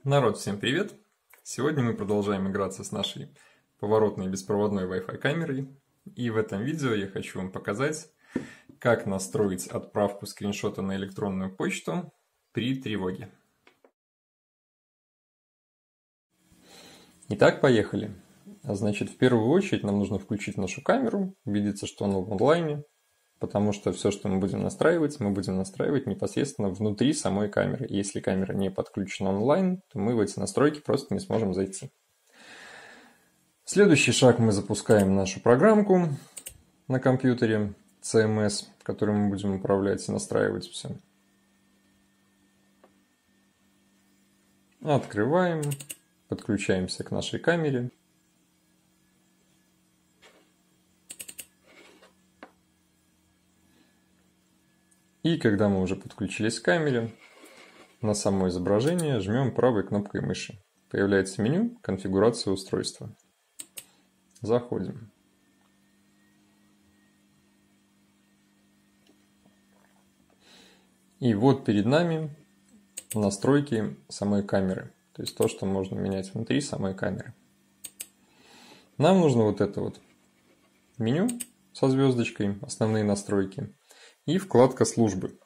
Народ, всем привет! Сегодня мы продолжаем играться с нашей поворотной беспроводной Wi-Fi камерой. И в этом видео я хочу вам показать, как настроить отправку скриншота на электронную почту при тревоге. Итак, поехали. Значит, в первую очередь нам нужно включить нашу камеру, убедиться, что она в онлайне, потому что все, что мы будем настраивать непосредственно внутри самой камеры. Если камера не подключена онлайн, то мы в эти настройки просто не сможем зайти. Следующий шаг: мы запускаем нашу программку на компьютере CMS, которой мы будем управлять и настраивать все. Открываем, подключаемся к нашей камере. И когда мы уже подключились к камере, на само изображение жмем правой кнопкой мыши. Появляется меню «Конфигурация устройства». Заходим. И вот перед нами настройки самой камеры. То есть то, что можно менять внутри самой камеры. Нам нужно вот это вот меню со звездочкой, основные настройки. И вкладка «Службы».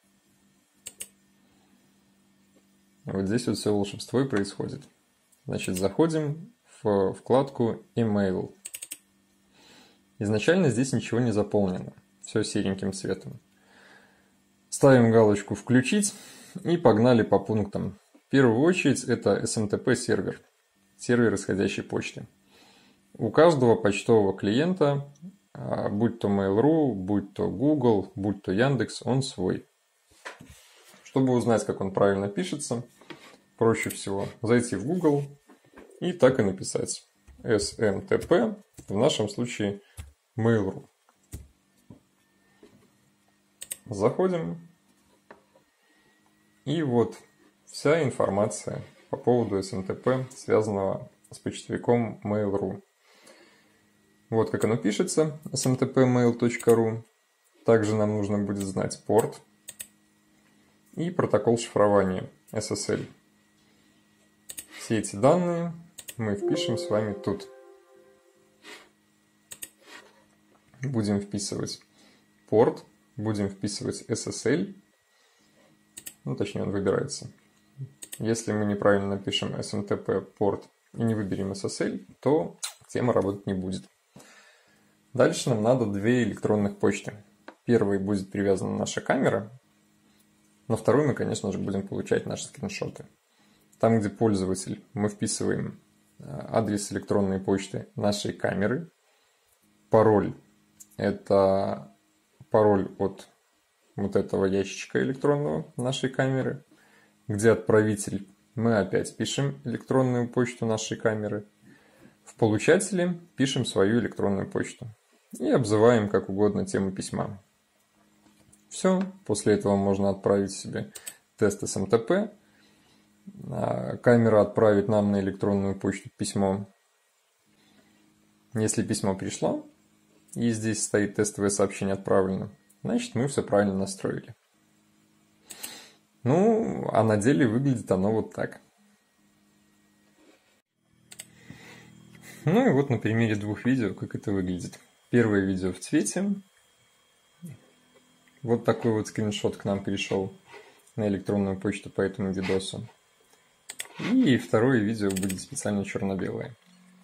Вот здесь вот все волшебство и происходит. Значит, заходим в вкладку «Email». Изначально здесь ничего не заполнено. Все сереньким цветом. Ставим галочку «Включить» и погнали по пунктам. В первую очередь это SMTP сервер. Сервер исходящей почты. У каждого почтового клиента, будь то Mail.ru, будь то Google, будь то Яндекс, он свой. Чтобы узнать, как он правильно пишется, проще всего зайти в Google и так и написать SMTP, в нашем случае Mail.ru. Заходим. И вот вся информация по поводу SMTP, связанного с почтовиком Mail.ru. Вот как оно пишется, smtpmail.ru. Также нам нужно будет знать порт и протокол шифрования SSL. Все эти данные мы впишем с вами тут. Будем вписывать порт, будем вписывать SSL. Точнее, он выбирается. Если мы неправильно напишем SMTP порт и не выберем SSL, то тема работать не будет. Дальше нам надо две электронных почты. Первой будет привязана наша камера. На второй мы, конечно же, будем получать наши скриншоты. Там, где пользователь, мы вписываем адрес электронной почты нашей камеры. Пароль – это пароль от вот этого ящичка электронного нашей камеры. Где отправитель, мы опять пишем электронную почту нашей камеры. В получателе пишем свою электронную почту. И обзываем как угодно тему письма. Все. После этого можно отправить себе тест SMTP. Камера отправит нам на электронную почту письмо. Если письмо пришло, и здесь стоит тестовое сообщение «Отправлено», значит, мы все правильно настроили. А на деле выглядит оно вот так. И вот на примере двух видео, как это выглядит. Первое видео в цвете. Вот такой вот скриншот к нам пришел на электронную почту по этому видосу. И второе видео будет специально черно-белое.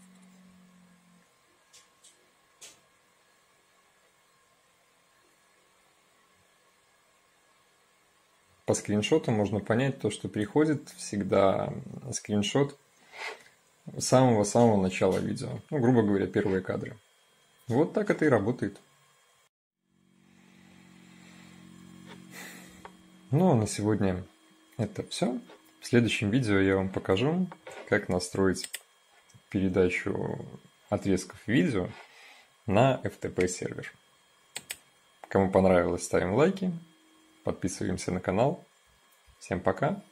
По скриншоту можно понять то, что приходит всегда скриншот самого-самого начала видео. Грубо говоря, первые кадры. Вот так это и работает. А на сегодня это все. В следующем видео я вам покажу, как настроить передачу отрезков видео на FTP сервер. Кому понравилось, ставим лайки, подписываемся на канал. Всем пока!